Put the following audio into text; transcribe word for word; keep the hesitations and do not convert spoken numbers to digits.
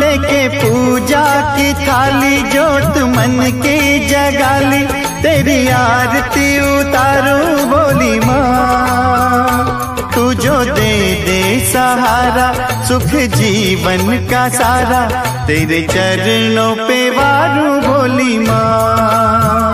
लेके पूजा की थाली जोत मन की जगाली, तेरी आरती उतारूं बोली माँ। तू जो दे दे सहारा सुख जीवन का सारा, तेरे चरणों पे वारूं बोली माँ।